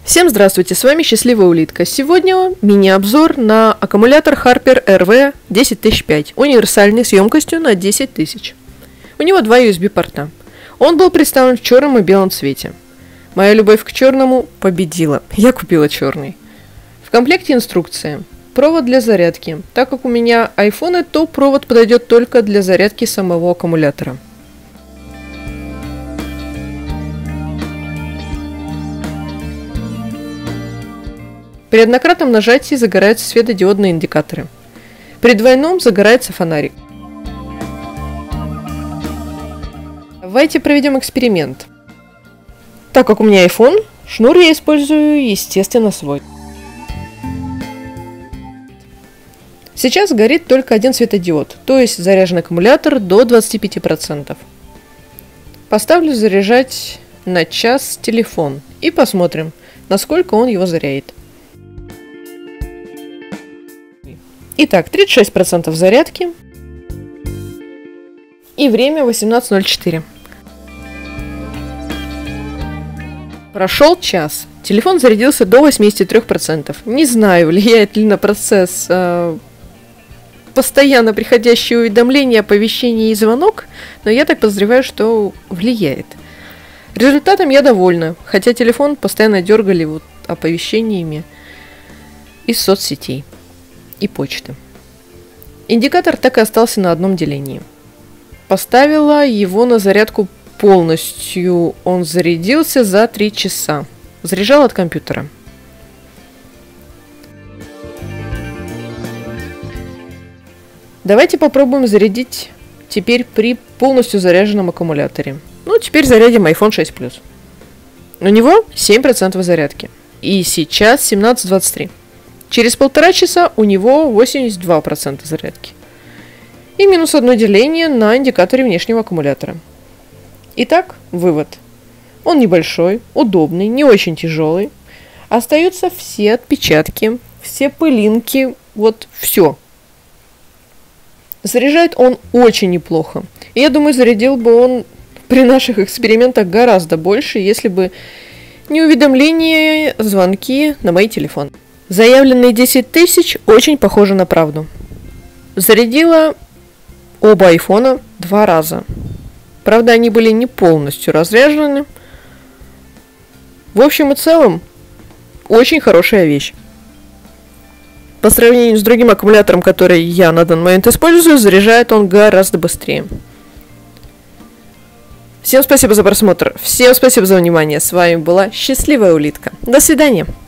Всем здравствуйте, с вами Счастливая Улитка. Сегодня мини-обзор на аккумулятор Harper RV 10005, универсальный с емкостью на 10 тысяч. У него два USB порта. Он был представлен в черном и белом цвете. Моя любовь к черному победила, я купила черный. В комплекте инструкция. Провод для зарядки. Так как у меня айфоны, то провод подойдет только для зарядки самого аккумулятора. При однократном нажатии загораются светодиодные индикаторы. При двойном загорается фонарик. Давайте проведем эксперимент. Так как у меня iPhone, шнур я использую, естественно, свой. Сейчас горит только один светодиод, то есть заряжен аккумулятор до 25%. Поставлю заряжать на час телефон и посмотрим, насколько он его зарядит. Итак, 36% зарядки и время 18:04. Прошел час. Телефон зарядился до 83%. Не знаю, влияет ли на процесс постоянно приходящие уведомления, оповещения и звонок, но я так подозреваю, что влияет. Результатом я довольна, хотя телефон постоянно дергали оповещениями из соцсетей и почты. Индикатор так и остался на одном делении. Поставила его на зарядку полностью. Он зарядился за 3 часа. Заряжал от компьютера. Давайте попробуем зарядить теперь при полностью заряженном аккумуляторе. Ну, теперь зарядим iPhone 6 Plus. У него 7% зарядки. И сейчас 17:23. Через 1,5 часа у него 82% зарядки. И минус одно деление на индикаторе внешнего аккумулятора. Итак, вывод. Он небольшой, удобный, не очень тяжелый. Остаются все отпечатки, все пылинки, все. Заряжает он очень неплохо. И я думаю, зарядил бы он при наших экспериментах гораздо больше, если бы не уведомления, звонки на мой телефон. Заявленные 10 тысяч очень похожи на правду. Зарядила оба айфона 2 раза. Правда, они были не полностью разряжены. В общем и целом, очень хорошая вещь. По сравнению с другим аккумулятором, который я на данный момент использую, заряжает он гораздо быстрее. Всем спасибо за просмотр, всем спасибо за внимание. С вами была Счастливая Улитка. До свидания.